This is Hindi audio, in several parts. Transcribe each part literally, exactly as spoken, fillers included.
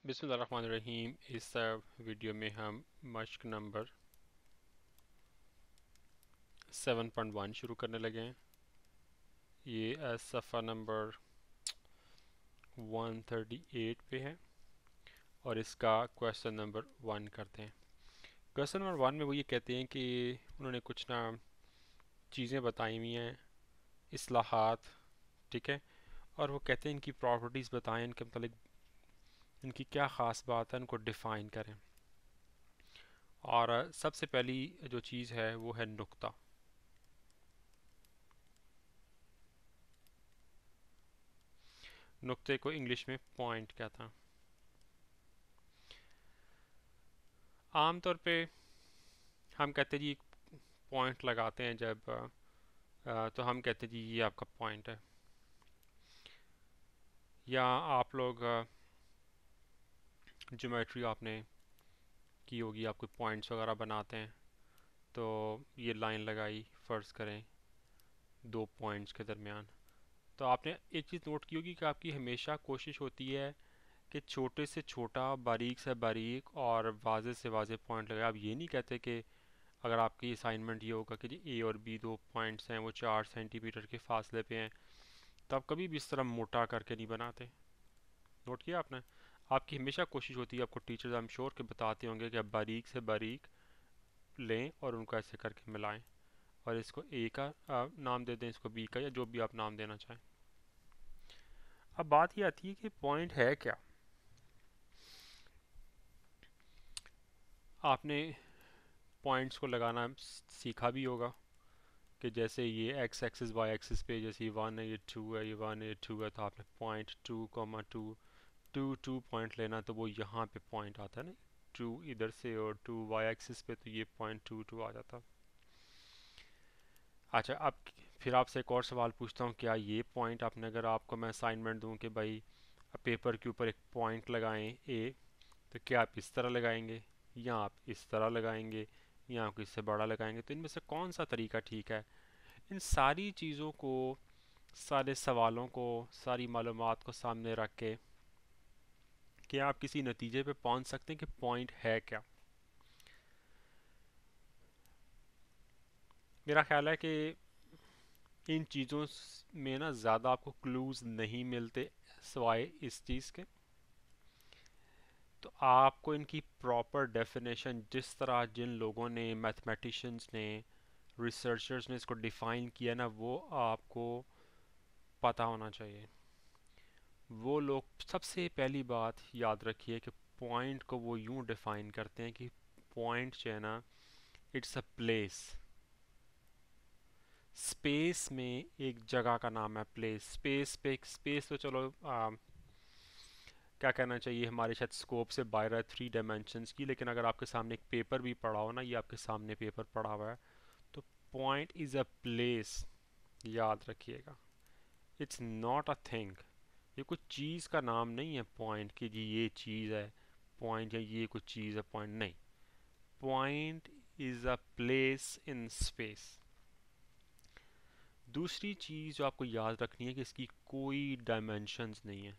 बिस्मिल्लाहिर्रहमानिर्रहीम। इस वीडियो में हम मश्क नंबर सेवन पॉइंट वन शुरू करने लगे हैं। ये सफ़ा नंबर वन थर्टी एट पे है और इसका क्वेश्चन नंबर वन करते हैं। क्वेश्चन नंबर वन में वो ये कहते हैं कि उन्होंने कुछ ना चीज़ें बताई हुई हैं, इस्लाहात, ठीक है, और वो कहते हैं इनकी प्रॉपर्टीज़ बताएं, इनके मतलब इनकी क्या ख़ास बात है, इनको डिफ़ाइन करें। और सबसे पहली जो चीज़ है वो है नुक्ता। नुक्ते को इंग्लिश में पॉइंट कहता है। आम तौर पे हम कहते जी पॉइंट लगाते हैं जब आ, तो हम कहते जी ये आपका पॉइंट है। या आप लोग ज्योमेट्री आपने की होगी, आप कोई पॉइंट्स वगैरह बनाते हैं तो ये लाइन लगाई, फ़र्ज़ करें दो पॉइंट्स के दरमियान, तो आपने एक चीज़ नोट की होगी कि आपकी हमेशा कोशिश होती है कि छोटे से छोटा, बारीक से बारीक और वाज़े से वाज़े पॉइंट लगाए। आप ये नहीं कहते कि अगर आपकी असाइनमेंट ये होगा कि जी ए और बी दो पॉइंट्स हैं, वो चार सेंटीमीटर के फासले पे हैं, तो आप कभी भी इस तरह मोटा करके नहीं बनाते। नोट किया आपने? आपकी हमेशा कोशिश होती है, आपको टीचर्स आई एम श्योर के बताते होंगे कि आप बारीक से बारीक लें और उनको ऐसे करके मिलाएं और इसको ए का आ, नाम दे दें, इसको बी का, या जो भी आप नाम देना चाहें। अब बात ये आती है कि पॉइंट है क्या। आपने पॉइंट्स को लगाना सीखा भी होगा कि जैसे ये एक्स एक्सिस वाई एक्सिस पे जैसे ये वन है, ये टू है, ये वन है, ये टू है, तो आपने point two comma two two two point लेना, तो वो यहाँ पे पॉइंट आता है ना, टू इधर से और टू वाई एक्सिस पे, तो ये पॉइंट टू टू आ जाता। अच्छा, अब फिर आपसे एक और सवाल पूछता हूँ, क्या ये पॉइंट आपने, अगर आपको मैं असाइनमेंट दूँ कि भाई पेपर के ऊपर एक पॉइंट लगाएं ए, तो क्या आप इस तरह लगाएंगे या आप इस तरह लगाएंगे या आप इससे बड़ा लगाएंगे? तो इनमें से कौन सा तरीका ठीक है? इन सारी चीज़ों को, सारे सवालों को, सारी मालूमात को सामने रख के क्या आप किसी नतीजे पे पहुंच सकते हैं कि पॉइंट है क्या? मेरा ख्याल है कि इन चीज़ों में ना ज़्यादा आपको क्लूज़ नहीं मिलते सिवाय इस चीज़ के। तो आपको इनकी प्रॉपर डेफिनेशन, जिस तरह जिन लोगों ने, मैथमेटिशियंस ने, रिसर्चर्स ने इसको डिफ़ाइन किया ना, वो आपको पता होना चाहिए। वो लोग, सबसे पहली बात याद रखिए कि पॉइंट को वो यूं डिफ़ाइन करते हैं कि पॉइंट जो है ना, इट्स अ प्लेस। स्पेस में एक जगह का नाम है प्लेस। स्पेस पे, स्पेस तो चलो आ, क्या कहना चाहिए, हमारे शायद स्कोप से बाहर है थ्री डायमेंशंस की, लेकिन अगर आपके सामने एक पेपर भी पड़ा हो ना, ये आपके सामने पेपर पड़ा हुआ है, तो पॉइंट इज़ अ प्लेस, याद रखिएगा। It's not a thing. ये कुछ चीज़ का नाम नहीं है पॉइंट, कि जी ये चीज़ है पॉइंट, या ये कुछ चीज़ है पॉइंट, नहीं। Point is a place in space. दूसरी चीज़ जो आपको याद रखनी है कि इसकी कोई डायमेंशंस नहीं है।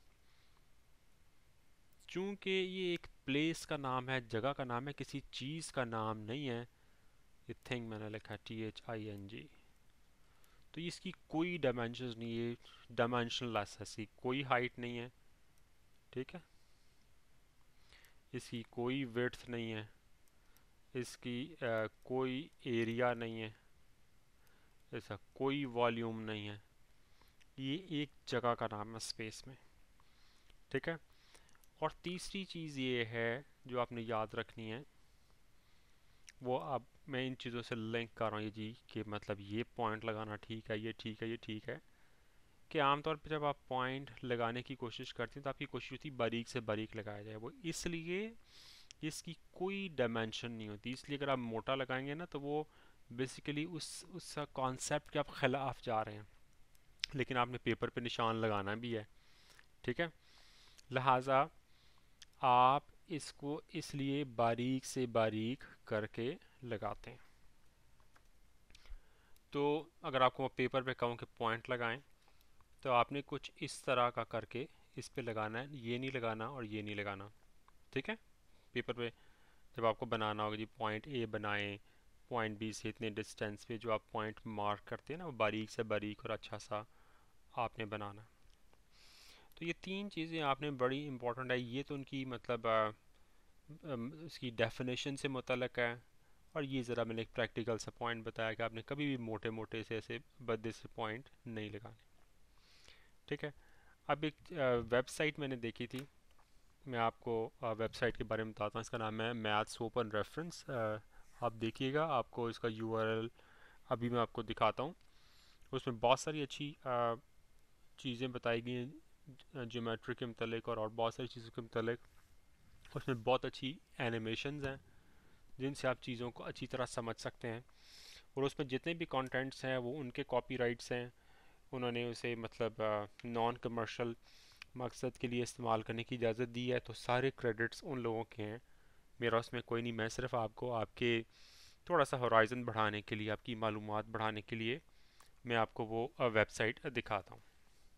चूँकि ये एक प्लेस का नाम है, जगह का नाम है, किसी चीज़ का नाम नहीं है। ये थिंग मैंने लिखा है T H I N G, तो इसकी कोई डायमेंशंस नहीं है, डायमेंशनलेस है, इसकी कोई हाइट नहीं है, ठीक है, इसकी कोई विड्थ नहीं है, इसकी आ, कोई एरिया नहीं है, ऐसा कोई वॉल्यूम नहीं है। ये एक जगह का नाम है स्पेस में, ठीक है। और तीसरी चीज़ ये है जो आपने याद रखनी है, वो अब मैं इन चीज़ों से लिंक कर रहा हूँ ये जी, कि मतलब ये पॉइंट लगाना ठीक है, ये ठीक है, ये ठीक है, कि आमतौर पर जब आप पॉइंट लगाने की कोशिश करते हैं तो आपकी कोशिश होती है बारीक से बारीक लगाया जाए। वो इसलिए इसकी कोई डायमेंशन नहीं होती, इसलिए अगर आप मोटा लगाएंगे ना, तो वो बेसिकली उस उस कॉन्सेप्ट के आप खिलाफ जा रहे हैं। लेकिन आपने पेपर पे निशान लगाना भी है, ठीक है, लिहाजा आप इसको इसलिए बारीक से बारीक करके लगाते हैं। तो अगर आपको पेपर पे कहूँ कि पॉइंट लगाएं, तो आपने कुछ इस तरह का करके इस पे लगाना है, ये नहीं लगाना और ये नहीं लगाना। ठीक है। पेपर पे जब आपको बनाना होगा जी, पॉइंट ए बनाएं, पॉइंट बी से इतने डिस्टेंस पे जो आप पॉइंट मार्क करते हैं ना, वो बारीक से बारीक और अच्छा सा आपने बनाना। तो ये तीन चीज़ें आपने बड़ी इंपॉर्टेंट है, ये तो उनकी मतलब आ, अम, इसकी डेफिनेशन से मुतल्लक है। और ये ज़रा मैंने एक प्रैक्टिकल सा पॉइंट बताया कि आपने कभी भी मोटे मोटे से ऐसे भद्दे से पॉइंट नहीं लगाने, ठीक है। अब एक वेबसाइट मैंने देखी थी, मैं आपको वेबसाइट के बारे में बताता हूँ। इसका नाम है मैथ्स ओपन रेफरेंस। आप देखिएगा, आपको इसका यूआरएल अभी मैं आपको दिखाता हूँ। उसमें बहुत सारी अच्छी चीज़ें बताई गई हैं ज्योमेट्री के मतलब, और, और बहुत सारी चीज़ों के मतलब। उसमें बहुत अच्छी एनिमेशंस हैं जिनसे आप चीज़ों को अच्छी तरह समझ सकते हैं। और उसमें जितने भी कंटेंट्स हैं वो उनके कॉपीराइट्स हैं, उन्होंने उसे मतलब नॉन कमर्शियल मकसद के लिए इस्तेमाल करने की इजाज़त दी है, तो सारे क्रेडिट्स उन लोगों के हैं, मेरा उसमें कोई नहीं। मैं सिर्फ आपको आपके थोड़ा सा होराइज़न बढ़ाने के लिए, आपकी मालूमात बढ़ाने के लिए मैं आपको वो वेबसाइट दिखाता हूँ।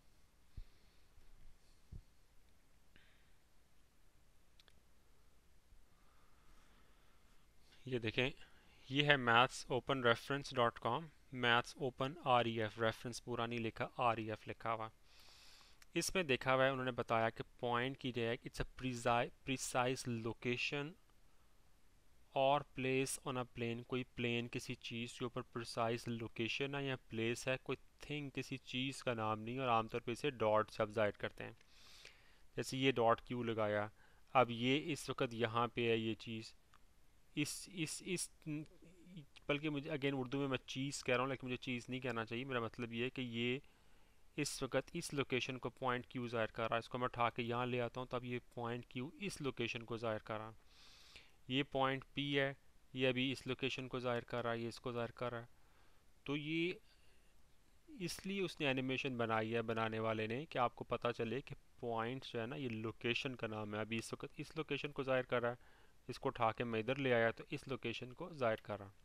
ये देखें, ये है maths open reference dot com. Maths open R E F, reference पूरा नहीं लिखा, आर ई एफ लिखा हुआ। इसमें देखा हुआ है, उन्होंने बताया कि पॉइंट की जो है इट्स अ प्रिसाइज लोकेशन और प्लेस ऑन अ प्लेन। कोई प्लेन किसी चीज़ के ऊपर प्रिसाइज लोकेशन है या प्लेस है, कोई थिंग किसी चीज़ का नाम नहीं। और आमतौर पे इसे डॉट से आप जाहिर करते हैं, जैसे ये डॉट क्यों लगाया। अब ये इस वक्त यहाँ पे है ये चीज़, इस इस इस बल्कि मुझे अगेन उर्दू में मैं चीज़ कह रहा हूँ, लेकिन मुझे चीज़ नहीं कहना चाहिए। मेरा मतलब ये है कि ये इस वक्त इस लोकेशन को पॉइंट क्यू ज़ाहिर कर रहा है। इसको मैं उठा के यहाँ ले आता हूँ, तब ये पॉइंट क्यू इस लोकेशन को ज़ाहिर कर रहा है। ये पॉइंट पी है, ये अभी इस लोकेशन को ज़ाहिर कर रहा है, ये इसको ज़ाहिर कर रहा है। तो ये इसलिए उसने एनिमेशन बनाई है बनाने वाले ने, कि आपको पता चले कि पॉइंट जो है ना, ये लोकेशन का नाम है। अभी इस वक्त इस लोकेशन को ज़ाहिर कर रहा है, इसको उठा के मैं इधर ले आया तो इस लोकेशन को ज़ाहिर कर रहा।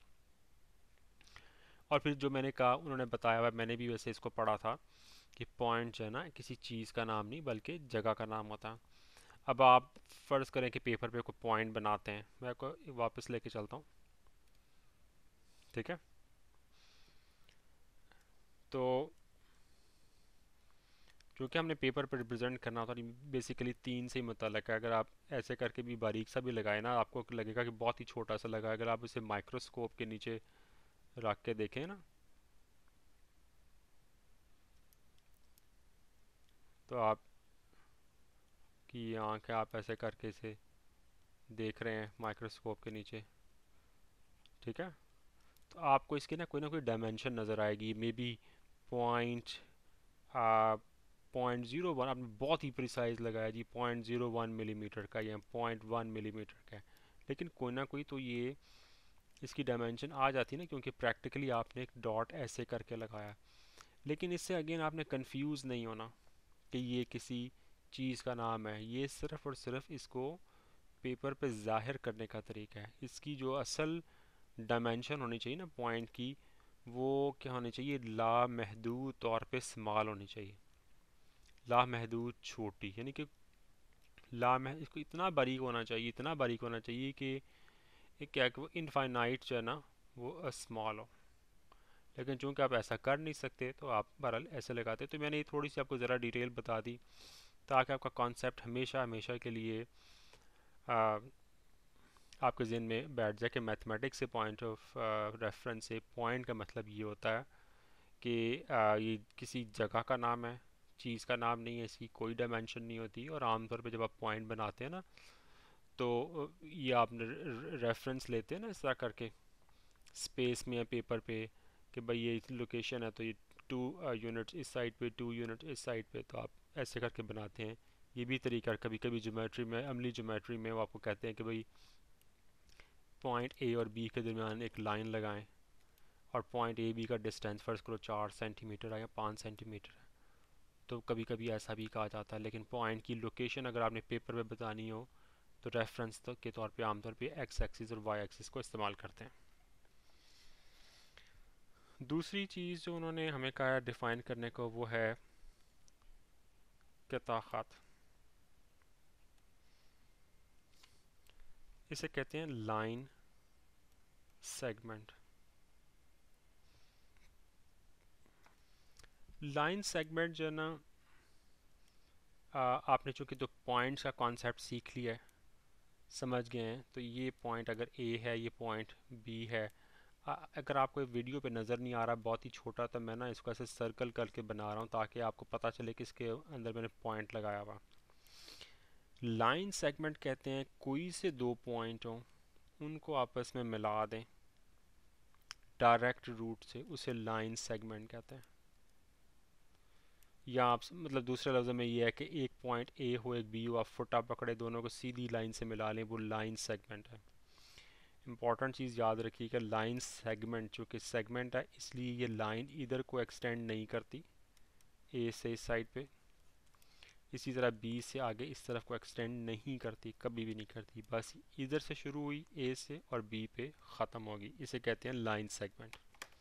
और फिर जो मैंने कहा, उन्होंने बताया हुआ, मैंने भी वैसे इसको पढ़ा था कि पॉइंट जो है ना किसी चीज़ का नाम नहीं बल्कि जगह का नाम होता है। अब आप फ़र्ज़ करें कि पेपर पे कोई पॉइंट बनाते हैं, मैं आपको वापस लेके चलता हूँ, ठीक है। तो क्योंकि हमने पेपर पर रिप्रेजेंट करना था, बेसिकली तीन से ही मुतल्लक है। अगर आप ऐसे करके भी बारीक सा भी लगाए ना, आपको लगेगा कि बहुत ही छोटा सा लगा। अगर आप उसे माइक्रोस्कोप के नीचे रख के देखें ना, तो आप की आँखें आप ऐसे करके इसे देख रहे हैं माइक्रोस्कोप के नीचे, ठीक है। तो आपको इसकी ना कोई ना कोई डायमेंशन नज़र आएगी, maybe point point zero one, आपने बहुत ही प्रिसाइज लगाया जी, पॉइंट ज़ीरो वन मिलीमीटर का या पॉइंट वन मिलीमीटर का है। लेकिन कोई ना कोई तो ये इसकी डायमेंशन आ जाती है ना, क्योंकि प्रैक्टिकली आपने एक डॉट ऐसे करके लगाया। लेकिन इससे अगेन आपने कंफ्यूज नहीं होना कि ये किसी चीज़ का नाम है। ये सिर्फ और सिर्फ इसको पेपर पे जाहिर करने का तरीका है। इसकी जो असल डायमेंशन होनी चाहिए ना पॉइंट की, वो क्या होनी चाहिए, लामहदूद तौर पे स्मॉल होनी चाहिए, लामहदूद छोटी। यानी कि लामह इसको इतना बारीक होना चाहिए, इतना बारीक होना चाहिए कि एक क्या कि वो इनफाइनाइट जो है ना वो स्मॉल हो। लेकिन चूंकि आप ऐसा कर नहीं सकते, तो आप बहरहाल ऐसे लगाते। तो मैंने ये थोड़ी सी आपको ज़रा डिटेल बता दी, ताकि आपका कॉन्सेप्ट हमेशा हमेशा के लिए आ, आपके जहन में बैठ जाए कि मैथमेटिक्स से पॉइंट ऑफ रेफरेंस से पॉइंट का मतलब ये होता है कि आ, ये किसी जगह का नाम है, चीज़ का नाम नहीं है, इसकी कोई डायमेंशन नहीं होती। और आमतौर पे जब आप पॉइंट बनाते हैं ना, तो ये आप रेफरेंस लेते हैं ना इस तरह करके स्पेस में या पेपर पे, कि भाई ये लोकेशन है तो ये टू यूनिट्स इस साइड पे, टू यूनिट इस साइड पे, तो आप ऐसे करके बनाते हैं। ये भी तरीका कभी कभी ज्योमेट्री में, अमली ज्योमेट्री में वो आपको कहते हैं कि भाई पॉइंट ए और बी के दरमियान एक लाइन लगाएं, और पॉइंट ए बी का डिस्टेंस फर्स्ट करो चार सेंटीमीटर है या पाँच सेंटीमीटर है। तो कभी कभी ऐसा भी कहा जाता है। लेकिन पॉइंट की लोकेशन अगर आपने पेपर पे बतानी हो, तो रेफरेंस तो के तौर पे आमतौर पे एक्स एक्सिस और वाई एक्सिस को इस्तेमाल करते हैं। दूसरी चीज़ जो उन्होंने हमें कहा है डिफ़ाइन करने को, वो है कताखात। इसे कहते हैं लाइन सेगमेंट। लाइन सेगमेंट जो है ना, आ, आपने चूँकि तो पॉइंट्स का कॉन्सेप्ट सीख लिया है, समझ गए हैं, तो ये पॉइंट अगर ए है, ये पॉइंट बी है। आ, अगर आपको वीडियो पे नज़र नहीं आ रहा, बहुत ही छोटा, तो मैं ना इसको ऐसे सर्कल करके बना रहा हूँ ताकि आपको पता चले कि इसके अंदर मैंने पॉइंट लगाया हुआ। लाइन सेगमेंट कहते हैं कोई से दो पॉइंट हों, उनको आपस में मिला दें डायरेक्ट रूट से, उसे लाइन सेगमेंट कहते हैं। या आप मतलब दूसरे लफ्ज़ों में ये है कि एक पॉइंट ए हो, एक बी हो, आप फुटा पकड़े, दोनों को सीधी लाइन से मिला लें, वो लाइन सेगमेंट है। इंपॉर्टेंट चीज़ याद रखिए कि लाइन सेगमेंट चूँकि सेगमेंट है, इसलिए ये लाइन इधर को एक्सटेंड नहीं करती ए से इस साइड पे, इसी तरह बी से आगे इस तरफ को एक्सटेंड नहीं करती, कभी भी नहीं करती, बस इधर से शुरू हुई ए से और बी पे ख़त्म होगी, इसे कहते हैं लाइन सेगमेंट।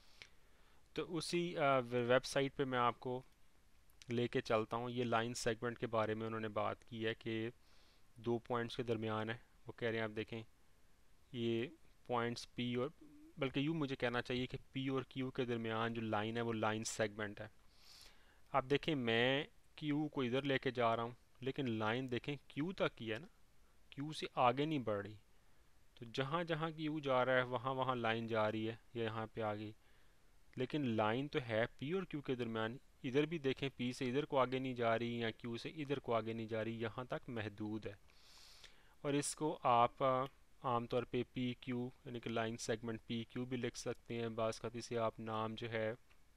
तो उसी वेबसाइट पे मैं आपको लेके चलता हूँ। ये लाइन सेगमेंट के बारे में उन्होंने बात की है कि दो पॉइंट्स के दरमियान है। वो कह रहे हैं, आप देखें, ये पॉइंट्स पी और, बल्कि यूँ मुझे कहना चाहिए कि पी और क्यू के दरमियान जो लाइन है वो लाइन सेगमेंट है। आप देखें, मैं क्यू को इधर लेके जा रहा हूँ, लेकिन लाइन देखें क्यू तक ही है ना, क्यू से आगे नहीं बढ़ रही। तो जहाँ जहाँ क्यू जा रहा है वहाँ वहाँ लाइन जा रही है, ये यहाँ पे आ गई, लेकिन लाइन तो है पी और क्यू के दरमियान। इधर भी देखें, पी से इधर को आगे नहीं जा रही या क्यू से इधर को आगे नहीं जा रही, यहाँ तक महदूद है। और इसको आप आमतौर पे पी क्यू यानी कि लाइन सेगमेंट पी क्यू भी लिख सकते हैं। बास का इसे आप नाम जो है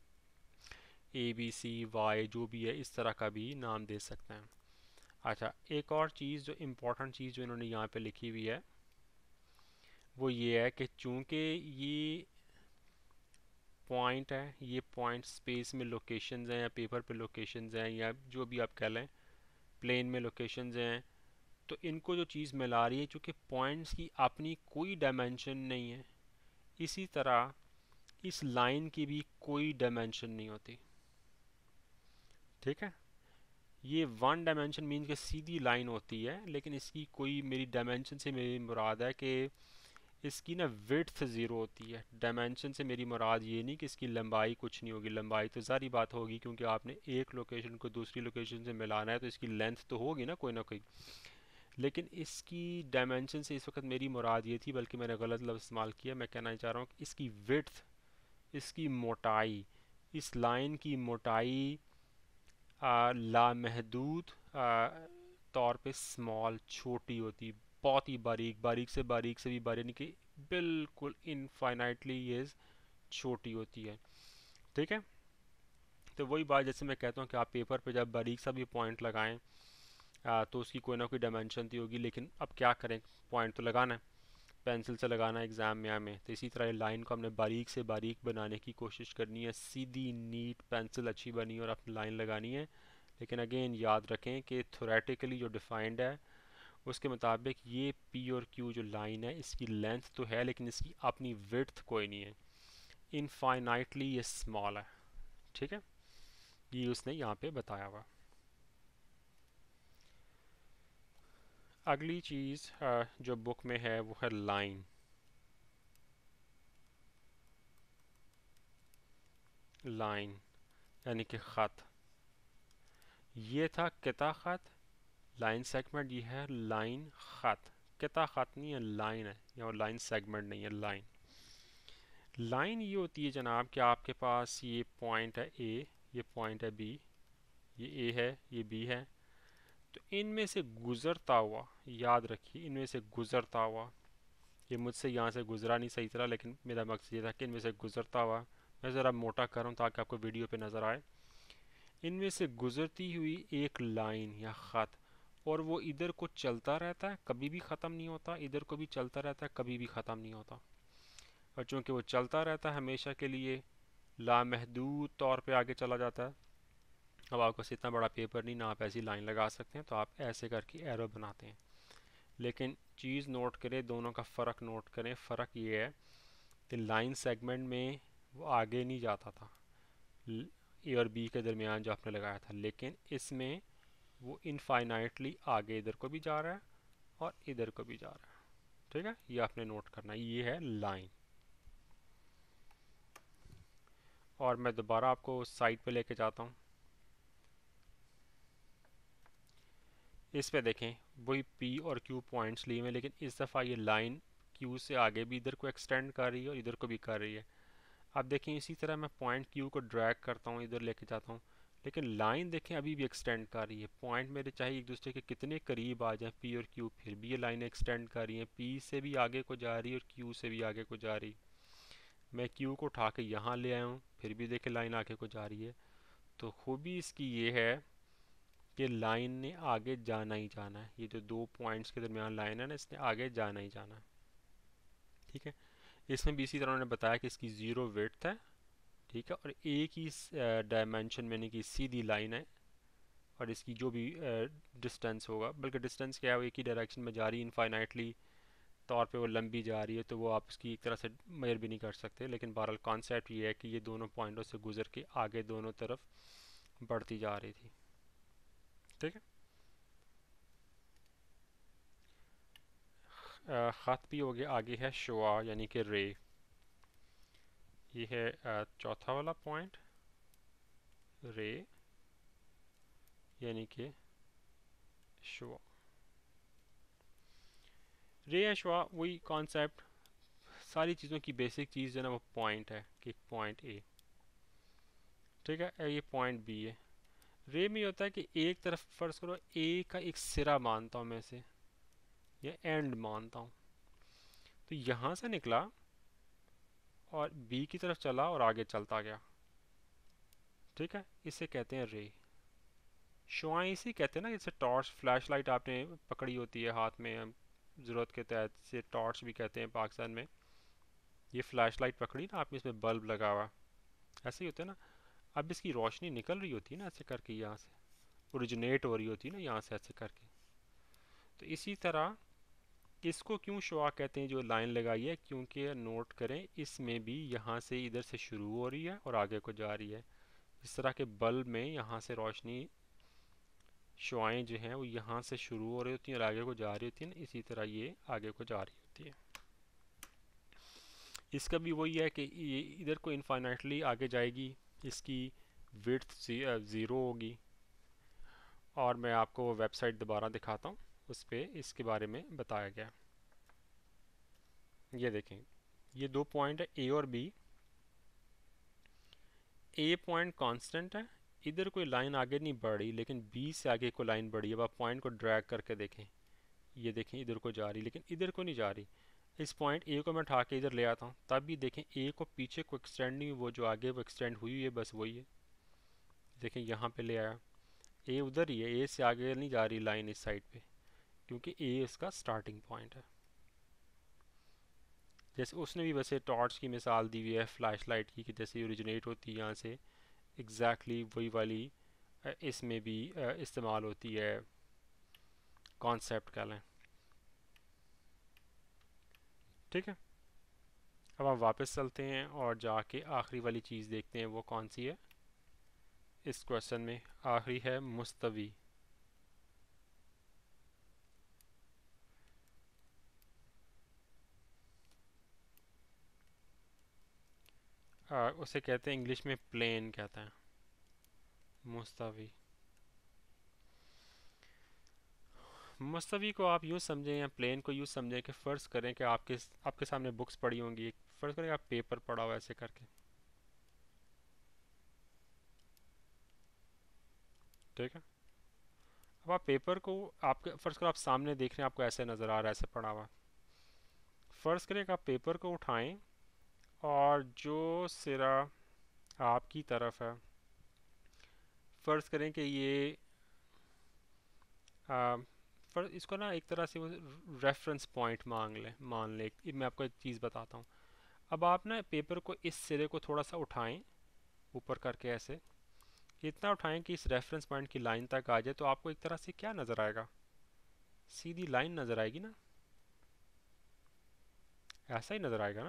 ए बी सी वाई जो भी है इस तरह का भी नाम दे सकते हैं। अच्छा, एक और चीज़ जो इम्पोर्टेंट चीज़ जो इन्होंने यहाँ पे लिखी हुई है वो ये है कि चूँकि ये पॉइंट है, ये पॉइंट स्पेस में लोकेशंस हैं या पेपर पे लोकेशंस हैं या जो भी आप कह लें, प्लेन में लोकेशंस हैं, तो इनको जो चीज़ मिला रही है, चूँकि पॉइंट्स की अपनी कोई डायमेंशन नहीं है, इसी तरह इस लाइन की भी कोई डायमेंशन नहीं होती। ठीक है, ये वन डायमेंशन मीन कि सीधी लाइन होती है, लेकिन इसकी कोई, मेरी डायमेंशन से मेरी मुराद है कि इसकी ना विड्थ ज़ीरो होती है। डायमेंशन से मेरी मुराद ये नहीं कि इसकी लंबाई कुछ नहीं होगी, लंबाई तो सारी बात होगी क्योंकि आपने एक लोकेशन को दूसरी लोकेशन से मिलाना है, तो इसकी लेंथ तो होगी ना कोई ना कोई। लेकिन इसकी डायमेंशन से इस वक्त मेरी मुराद ये थी, बल्कि मैंने गलत लफ्ज़ इस्तेमाल किया। मैं कहना चाह रहा हूँ कि इसकी विड्थ, इसकी मोटाई, इस लाइन की मोटाई लामहदूद तौर पे स्मॉल, छोटी होती, बहुत ही बारीक, बारीक से बारीक से भी बारीक, यानी कि बिल्कुल इनफाइनाइटली ये छोटी होती है। ठीक है, तो वही बात जैसे मैं कहता हूँ कि आप पेपर पे जब बारीक सा भी पॉइंट लगाएं आ, तो उसकी कोई ना कोई डायमेंशन थी होगी, लेकिन अब क्या करें, पॉइंट तो लगाना है, पेंसिल से लगाना है एग्ज़ाम में हमें, तो इसी तरह लाइन को हमने बारीक से बारीक बनाने की कोशिश करनी है, सीधी नीट पेंसिल अच्छी बनी और अपनी लाइन लगानी है। लेकिन अगेन याद रखें कि थोरेटिकली जो डिफाइंड है उसके मुताबिक ये पी और क्यू जो लाइन है इसकी लेंथ तो है, लेकिन इसकी अपनी विड्थ कोई नहीं है, इनफाइनाइटली ये स्मॉल है। ठीक है, ये उसने यहाँ पे बताया हुआ। अगली चीज़ जो बुक में है वो है लाइन। लाइन यानी कि ख़त। ये था किता ख़त, लाइन सेगमेंट, ये है लाइन ख़त। किता ख़त नहीं है, लाइन है, या लाइन सेगमेंट नहीं है, लाइन। लाइन ये होती है जनाब कि आपके पास ये पॉइंट है ए, ये पॉइंट है बी, ये ए है, ये बी है, तो इनमें से गुज़रता हुआ, याद रखिए इनमें से गुज़रता हुआ, ये मुझसे यहाँ से गुज़रा नहीं सही तरह, लेकिन मेरा मकसद ये था कि इनमें से गुज़रता हुआ, मैं ज़रा मोटा करूँ ताकि आपको वीडियो पे नज़र आए, इनमें से गुज़रती हुई एक लाइन या ख़त, और वो इधर को चलता रहता है, कभी भी ख़त्म नहीं होता, इधर को भी चलता रहता है, कभी भी ख़त्म नहीं होता। और चूँकि वो चलता रहता है हमेशा के लिए, लामहदूद तौर पे आगे चला जाता है। अब आपको इतना बड़ा पेपर नहीं ना आप ऐसी लाइन लगा सकते हैं, तो आप ऐसे करके एरो बनाते हैं। लेकिन चीज़ नोट करें, दोनों का फ़र्क नोट करें। फ़र्क ये है कि लाइन सेगमेंट में वो आगे नहीं जाता था, ए और बी के दरमियान जो आपने लगाया था, लेकिन इसमें वो इनफाइनाइटली आगे इधर को भी जा रहा है और इधर को भी जा रहा है। ठीक है, ये आपने नोट करना है, ये है लाइन। और मैं दोबारा आपको उस साइड पे लेके जाता हूँ। इस पे देखें वही पी और क्यू पॉइंट्स लिए हुए, लेकिन इस दफ़ा ये लाइन क्यू से आगे भी इधर को एक्सटेंड कर रही है और इधर को भी कर रही है। अब देखें इसी तरह मैं पॉइंट क्यू को ड्रैग करता हूँ, इधर लेके जाता हूँ, लेकिन लाइन देखें अभी भी एक्सटेंड कर रही है। पॉइंट मेरे चाहे एक दूसरे के कितने करीब आ जाए पी और क्यू, फिर भी ये लाइन एक्सटेंड कर रही है। पी से भी आगे को जा रही है और क्यू से भी आगे को जा रही। मैं क्यू को उठा के यहाँ ले आया हूँ, फिर भी देखें लाइन आगे को जा रही है। तो खूबी इसकी ये है कि लाइन ने आगे जाना ही जाना है। ये जो दो पॉइंट्स के दरमियान लाइन है ना, इसने आगे जाना ही जाना है। ठीक है, इसमें भी इसी तरह उन्होंने बताया कि इसकी ज़ीरो विड्थ है। ठीक है, और एक ही डायमेंशन में, यानी कि सीधी लाइन है, और इसकी जो भी डिस्टेंस होगा, बल्कि डिस्टेंस क्या है, वो एक ही डायरेक्शन में जा रही है, इनफाइनाइटली तौर पे वो लंबी जा रही है, तो वो आप इसकी एक तरह से मेजर भी नहीं कर सकते। लेकिन बहरहाल कॉन्सेप्ट ये है कि ये दोनों पॉइंटों से गुजर के आगे दोनों तरफ बढ़ती जा रही थी। ठीक है, अ, ख़त भी हो गया। आगे है शुआ यानी कि रे। ये है अ, चौथा वाला पॉइंट, रे यानी कि शुआ। रे या शुआ वही कॉन्सेप्ट, सारी चीज़ों की बेसिक चीज़ जो है ना वो पॉइंट है, कि पॉइंट ए। ठीक है, ये पॉइंट बी है। रे में ये होता है कि एक तरफ फर्ज करो ए का एक सिरा मानता हूँ मैं इसे, या एंड मानता हूँ, तो यहाँ से निकला और बी की तरफ चला और आगे चलता गया। ठीक है, इसे कहते हैं रे। शुआएं इसी कहते हैं ना, जैसे टॉर्च, फ्लैश लाइट आपने पकड़ी होती है हाथ में, ज़रूरत के तहत से टॉर्च भी कहते हैं पाकिस्तान में। ये फ्लैश लाइट पकड़ी ना आपने, इसमें बल्ब लगा हुआ, ऐसे ही होता है ना। अब इसकी रोशनी निकल रही होती है ना ऐसे करके, यहाँ से ओरिजिनेट हो रही होती है ना, यहाँ से ऐसे करके। तो इसी तरह इसको क्यों शुआ कहते हैं जो लाइन लगाई है, क्योंकि नोट करें इसमें भी यहाँ से इधर से शुरू हो रही है और आगे को जा रही है। इस तरह के बल्ब में यहाँ से रोशनी, शुआएं जो हैं वो यहाँ से शुरू हो रही होती हैं और आगे को जा रही होती हैं ना, इसी तरह ये आगे को जा रही होती है। इसका भी वही है कि ये इधर को इनफाइनाइटली आगे जाएगी, इसकी विड्थ ज़ीरो होगी। और मैं आपको वेबसाइट दोबारा दिखाता हूँ, उस पर इसके बारे में बताया गया। ये देखें, ये दो पॉइंट है ए और बी। ए पॉइंट कांस्टेंट है, इधर कोई लाइन आगे नहीं बढ़ रही, लेकिन बी से आगे कोई लाइन बढ़ी है। अब आप पॉइंट को ड्रैग करके देखें, ये देखें इधर को जा रही, लेकिन इधर को नहीं जा रही। इस पॉइंट ए को मैं उठा के इधर ले आता हूँ, तब भी देखें ए को पीछे को एक्सटेंड नहीं हुई, वो जो आगे वो एक्सटेंड हुई है, बस वही है। देखें यहाँ पे ले आया, ए उधर ही है, ए से आगे नहीं जा रही लाइन इस साइड पे, क्योंकि ए इसका स्टार्टिंग पॉइंट है। जैसे उसने भी वैसे टॉर्च की मिसाल दी हुई है, फ्लैश लाइट की, कि जैसे ओरिजिनेट होती है यहाँ से, एग्जैक्टली exactly वही वाली इसमें भी इस्तेमाल होती है, कॉन्सेप्ट कह लें। ठीक है, अब हम वापस चलते हैं और जाके आखिरी वाली चीज़ देखते हैं, वो कौन सी है इस क्वेश्चन में। आखिरी है मुस्तवी। आ, उसे कहते हैं इंग्लिश में प्लेन कहते हैं, मुस्तवी। मुस्तवी को आप यूँ समझें या प्लेन को यूँ समझें कि फ़र्ज़ करें कि आपके आपके सामने बुक्स पड़ी होंगी, फ़र्ज़ करें आप पेपर पड़ा हुआ ऐसे करके। ठीक है, अब आप पेपर को, आपके फ़र्ज़ करो आप सामने देख रहे हैं, आपको ऐसे नज़र आ रहा है ऐसे पड़ा हुआ। फ़र्ज़ करें कि आप पेपर को उठाएं और जो सिरा आपकी तरफ है, फ़र्ज़ करें कि ये आ, पर इसको ना एक तरह से वो रेफरेंस पॉइंट मांग लें, मान लें। मैं आपको एक चीज़ बताता हूँ। अब आप ना पेपर को इस सिरे को थोड़ा सा उठाएं, ऊपर करके ऐसे इतना उठाएं कि इस रेफरेंस पॉइंट की लाइन तक आ जाए, तो आपको एक तरह से क्या नज़र आएगा, सीधी लाइन नज़र आएगी ना, ऐसा ही नज़र आएगा ना।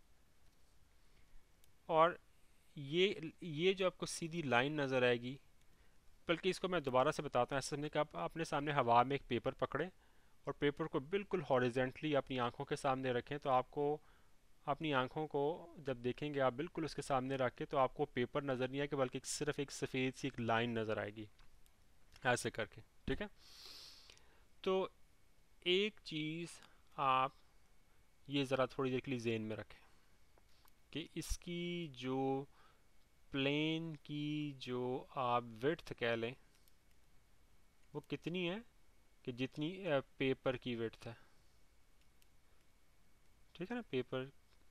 और ये ये जो आपको सीधी लाइन नज़र आएगी, बल्कि इसको मैं दोबारा से बताता हूँ, ऐसा समझे कि आप अपने सामने हवा में एक पेपर पकड़े और पेपर को बिल्कुल हॉरिजेंटली अपनी आंखों के सामने रखें, तो आपको अपनी आंखों को जब देखेंगे आप बिल्कुल उसके सामने रख के, तो आपको पेपर नज़र नहीं आएगा बल्कि सिर्फ एक सफ़ेद सी एक लाइन नज़र आएगी ऐसे करके। ठीक है, तो एक चीज़ आप ये ज़रा थोड़ी देर के लिए जेहन में रखें कि इसकी जो प्लेन की जो आप विड्थ कह लें वो कितनी है, कि जितनी पेपर की विड्थ है। ठीक है ना, पेपर,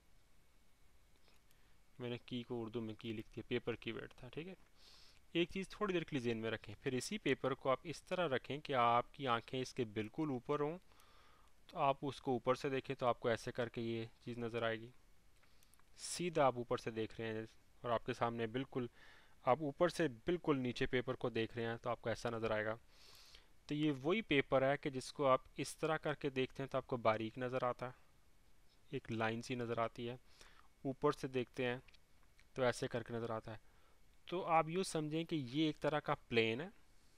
मैंने की को उर्दू में की लिख दिया, पेपर की विड्थ है। ठीक है, एक चीज़ थोड़ी देर के लिए जेहन में रखें, फिर इसी पेपर को आप इस तरह रखें कि आपकी आंखें इसके बिल्कुल ऊपर हों, तो आप उसको ऊपर से देखें तो आपको ऐसे करके ये चीज़ नज़र आएगी। सीधा आप ऊपर से देख रहे हैं और आपके सामने बिल्कुल, आप ऊपर से बिल्कुल नीचे पेपर को देख रहे हैं तो आपको ऐसा नज़र आएगा। तो ये वही पेपर है कि जिसको आप इस तरह करके देखते हैं तो आपको बारीक नज़र आता है, एक लाइन सी नज़र आती है। ऊपर से देखते हैं तो ऐसे करके नज़र आता है। तो आप यूँ समझें कि ये एक तरह का प्लेन है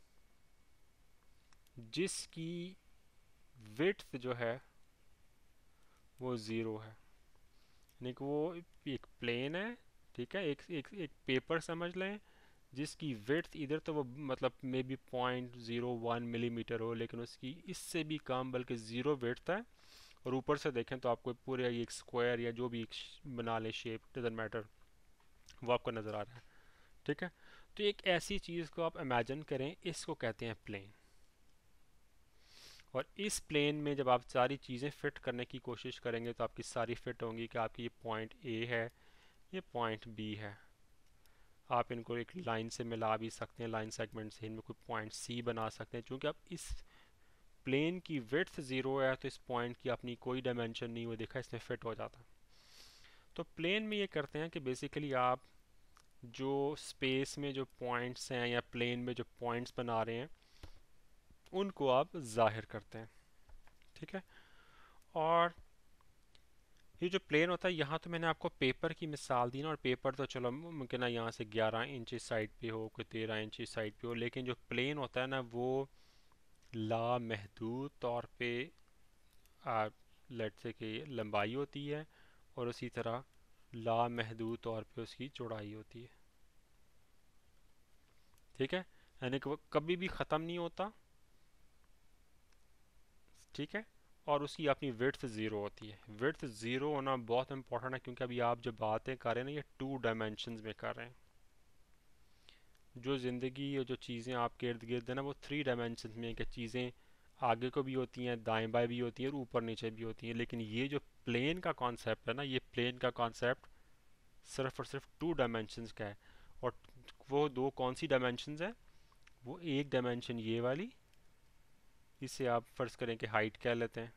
जिसकी विड्थ जो है वो ज़ीरो है, यानी कि वो एक प्लेन है। ठीक है, एक एक एक पेपर समझ लें जिसकी विड्थ इधर तो वो मतलब maybe point zero one millimetre हो, लेकिन उसकी इससे भी कम बल्कि ज़ीरो विड्थ है। और ऊपर से देखें तो आपको पूरे एक स्क्वायर या जो भी एक बना लें शेप, डजेंट मैटर, वो आपको नज़र आ रहा है। ठीक है, तो एक ऐसी चीज़ को आप इमेजिन करें, इसको कहते हैं प्लेन। और इस प्लेन में जब आप सारी चीज़ें फिट करने की कोशिश करेंगे तो आपकी सारी फिट होंगी कि आपकी ये पॉइंट ए है, ये पॉइंट बी है। आप इनको एक लाइन से मिला भी सकते हैं, लाइन सेगमेंट से इनमें कोई पॉइंट सी बना सकते हैं। क्योंकि अब इस प्लेन की विड्थ ज़ीरो है तो इस पॉइंट की अपनी कोई डायमेंशन नहीं हुई, देखा, इसमें फिट हो जाता। तो प्लेन में ये करते हैं कि बेसिकली आप जो स्पेस में जो पॉइंट्स हैं या प्लेन में जो पॉइंट्स बना रहे हैं उनको आप जाहिर करते हैं। ठीक है, और ये जो प्लेन होता है, यहाँ तो मैंने आपको पेपर की मिसाल दी ना, और पेपर तो चलो मुमकिन है यहाँ से ग्यारह इंच इस साइड पे हो, कोई तेरह इंच इस साइड पे हो, लेकिन जो प्लेन होता है ना वो लामहदूद तौर पे लेट से कि लंबाई होती है, और उसी तरह लामहदूद तौर पे उसकी चौड़ाई होती है। ठीक है, यानी कि वो कभी भी ख़त्म नहीं होता। ठीक है, और उसकी अपनी विड्थ ज़ीरो होती है। विड्थ ज़ीरो होना बहुत इंपॉर्टेंट है, क्योंकि अभी आप जो बातें कर रहे हैं ना ये टू डायमेंशंस में कर रहे हैं। जो ज़िंदगी और जो चीज़ें आपके इर्द गिर्द है ना वो थ्री डायमेंशंस में है, कि चीज़ें आगे को भी होती हैं, दाएं बाएं भी होती हैं, और ऊपर नीचे भी होती हैं। लेकिन ये जो प्लेन का कॉन्सेप्ट है ना, ये प्लेन का कॉन्सेप्ट सिर्फ और सिर्फ टू डायमेंशंस का है। और वो दो कौन सी डायमेंशंस हैं? वो एक डायमेंशन ये वाली, इसे आप फ़र्ज़ करें कि हाइट कह लेते हैं,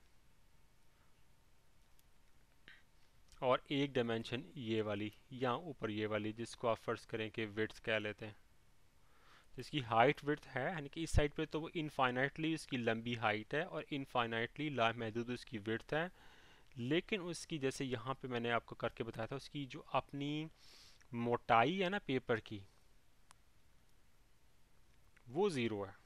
और एक डायमेंशन ये वाली यहाँ ऊपर ये वाली, जिसको आप फ़र्ज़ करें कि विड्थ कह लेते हैं। जिसकी हाइट विड्थ है, यानी कि इस साइड पे तो वो इनफाइनाइटली उसकी लंबी हाइट है और इनफाइनाइटली लामहदूद उसकी विड्थ है। लेकिन उसकी, जैसे यहाँ पे मैंने आपको करके बताया था, उसकी जो अपनी मोटाई है ना पेपर की, वो ज़ीरो है।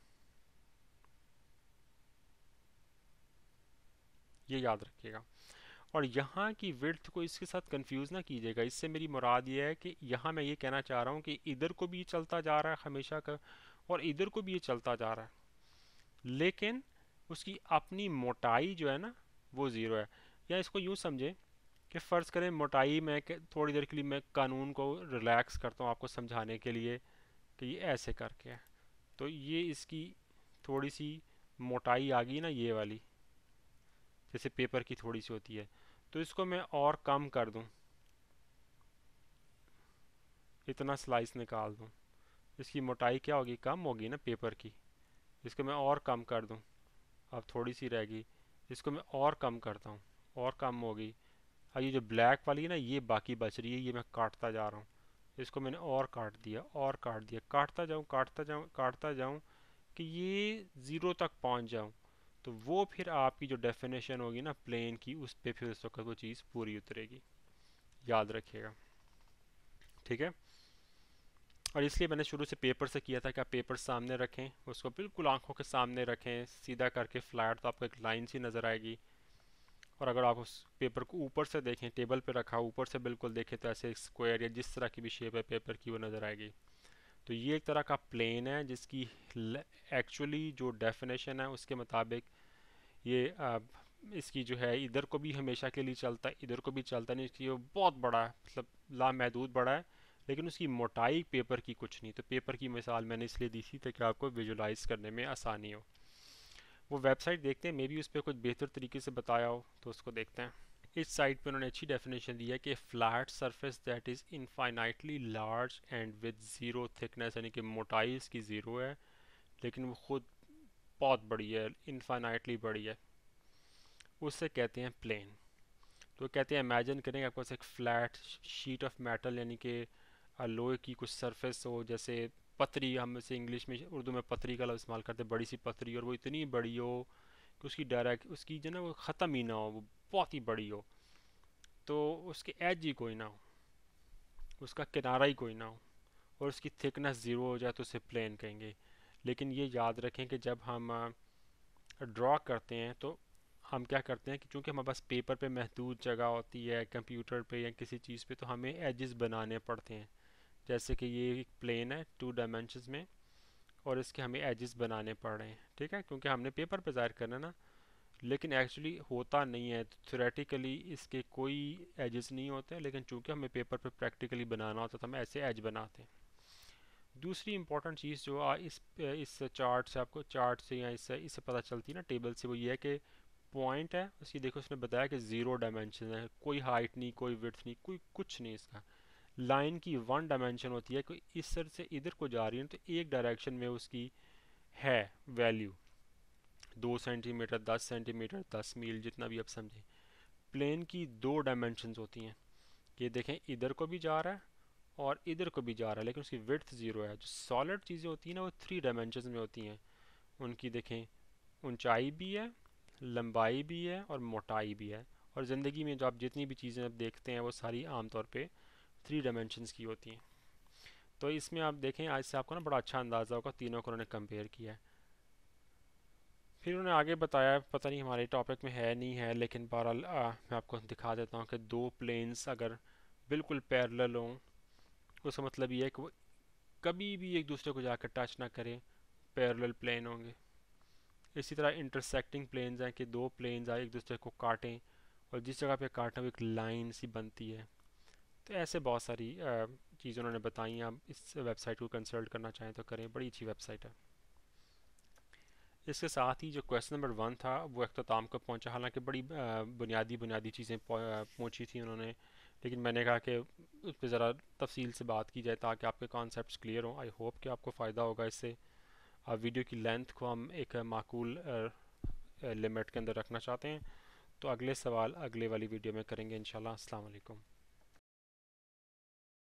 ये याद रखिएगा। और यहाँ की विड्थ को इसके साथ कंफ्यूज ना कीजिएगा। इससे मेरी मुराद ये है कि यहाँ मैं ये कहना चाह रहा हूँ कि इधर को भी ये चलता जा रहा है हमेशा का, और इधर को भी ये चलता जा रहा है, लेकिन उसकी अपनी मोटाई जो है ना वो ज़ीरो है। या इसको यूँ समझें कि फ़र्ज़ करें मोटाई में, थोड़ी देर के लिए मैं कानून को रिलैक्स करता हूँ आपको समझाने के लिए कि ये ऐसे करके है। तो ये इसकी थोड़ी सी मोटाई आ गई ना, ये वाली, जैसे पेपर की थोड़ी सी होती है, तो इसको मैं और कम कर दूं, इतना स्लाइस निकाल दूं, इसकी मोटाई क्या होगी? कम होगी ना पेपर की। इसको मैं और कम कर दूं, अब थोड़ी सी रह गई, इसको मैं और कम करता हूँ, और कम हो गई। अब ये जो ब्लैक वाली है ना, ये बाकी बच रही है, ये मैं काटता जा रहा हूँ। इसको मैंने और काट दिया, और काट दिया, काटता जाऊँ काटता जाऊँ काटता जाऊँ कि ये ज़ीरो तक पहुँच जाऊँ। तो वो फिर आपकी जो डेफिनेशन होगी ना प्लेन की, उस पर फिर उस वक्त वो चीज़ पूरी उतरेगी। याद रखिएगा। ठीक है, और इसलिए मैंने शुरू से पेपर से किया था कि आप पेपर सामने रखें, उसको बिल्कुल आंखों के सामने रखें सीधा करके फ्लैट, तो आपको एक लाइन सी नज़र आएगी। और अगर आप उस पेपर को ऊपर से देखें, टेबल पे रखा ऊपर से बिल्कुल देखें, तो ऐसे एक स्क्वायर या जिस तरह की भी शेप है पेपर की वो नज़र आएगी। तो ये एक तरह का प्लेन है जिसकी एक्चुअली जो डेफिनेशन है उसके मुताबिक ये आ, इसकी जो है इधर को भी हमेशा के लिए चलता है, इधर को भी चलता नहीं, इसकी वो बहुत बड़ा है, मतलब लामहदूद बड़ा है, लेकिन उसकी मोटाई पेपर की कुछ नहीं। तो पेपर की मिसाल मैंने इसलिए दी थी ताकि आपको विजुलाइज करने में आसानी हो। वो वेबसाइट देखते हैं, मे बी उस पर कुछ बेहतर तरीके से बताया हो, तो उसको देखते हैं। इस साइट पे उन्होंने अच्छी डेफिनेशन दी है कि flat surface that is infinitely large and with zero thickness, यानी कि मोटाई इसकी ज़ीरो है लेकिन वो खुद बहुत बड़ी है, इनफाइनाइटली बड़ी है, उससे कहते हैं प्लेन। तो कहते हैं इमेजिन करें आपके पास एक फ्लैट शीट ऑफ मेटल, यानी कि लोहे की कुछ सरफेस हो, जैसे पतरी, हम इसे इंग्लिश में उर्दू में पतरी का लफ्ज़ इस्तेमाल करते हैं, बड़ी सी पतरी, और वो इतनी बड़ी हो कि उसकी डायरेक्ट उसकी जो ना वो ख़त्म ही ना हो, वो बहुत ही बड़ी हो, तो उसके एज ही कोई ना हो, उसका किनारा ही कोई ना हो, और उसकी थिकनेस ज़ीरो हो जाए तो उसे प्लेन कहेंगे। लेकिन ये याद रखें कि जब हम ड्रॉ करते हैं तो हम क्या करते हैं कि चूंकि हमारे पास पेपर पे महदूद जगह होती है, कंप्यूटर पे या किसी चीज़ पे, तो हमें एजेस बनाने पड़ते हैं। जैसे कि ये एक प्लेन है टू डायमेंशंस में और इसके हमें एजेस बनाने पड़ रहे हैं, ठीक है, क्योंकि हमने पेपर पे ज़ाहिर करना ना। लेकिन एक्चुअली होता नहीं है, थ्योरेटिकली इसके कोई एजेस नहीं होते, लेकिन चूंकि हमें पेपर पे प्रैक्टिकली बनाना होता है तो हम ऐसे एज बनाते हैं। दूसरी इंपॉर्टेंट चीज़ जो आ, इस इस चार्ट से आपको चार्ट से या इससे इससे पता चलती है ना, टेबल से, वो ये है कि पॉइंट है उसकी, देखो उसने बताया कि ज़ीरो डायमेंशन है, कोई हाइट नहीं, कोई विड्थ नहीं, कोई कुछ नहीं इसका। लाइन की वन डायमेंशन होती है, कोई इस सर से इधर को जा रही है तो एक डायरेक्शन में उसकी है वैल्यू, दो सेंटीमीटर, दस सेंटीमीटर, दस मील, जितना भी आप समझें। प्लेन की दो डायमेंशंस होती हैं, ये देखें इधर को भी जा रहा है और इधर को भी जा रहा है, लेकिन उसकी विड्थ ज़ीरो है। जो सॉलिड चीज़ें होती हैं ना वो थ्री डायमेंशन में होती हैं, उनकी देखें ऊंचाई भी है, लंबाई भी है और मोटाई भी है। और ज़िंदगी में जो आप जितनी भी चीज़ें आप देखते हैं वो सारी आमतौर पे थ्री डायमेंशंस की होती हैं। तो इसमें आप देखें, आज से आपको ना बड़ा अच्छा अंदाज़ा होगा, तीनों को उन्होंने कंपेयर किया है। फिर उन्होंने आगे बताया, पता नहीं हमारे टॉपिक में है नहीं है, लेकिन बहरहाल आ, मैं आपको दिखा देता हूँ कि दो प्लेन्स अगर बिल्कुल पैरेलल हों, उसका मतलब ये है कि वो कभी भी एक दूसरे को जाकर टच ना करें, पैरेलल प्लेन होंगे। इसी तरह इंटरसेक्टिंग प्लेन्स हैं कि दो प्लेन्स आए एक दूसरे को काटें और जिस जगह पे काटें वो एक लाइन सी बनती है। तो ऐसे बहुत सारी चीज़ें उन्होंने बताई हैं। आप इस वेबसाइट को कंसल्ट करना चाहें तो करें, बड़ी अच्छी वेबसाइट है। इसके साथ ही जो क्वेश्चन नंबर वन था वो अख्ताम को पहुंचा, हालांकि बड़ी बुनियादी बुनियादी चीज़ें पहुंची थी उन्होंने, लेकिन मैंने कहा कि उस पर ज़रा तफसील से बात की जाए ताकि आपके कॉन्सेप्ट्स क्लियर हों। आई होप कि आपको फ़ायदा होगा इससे। अब वीडियो की लेंथ को हम एक माकूल लिमिट के अंदर रखना चाहते हैं, तो अगले सवाल अगले वाली वीडियो में करेंगे इंशाल्लाह। अस्सलाम वालेकुम।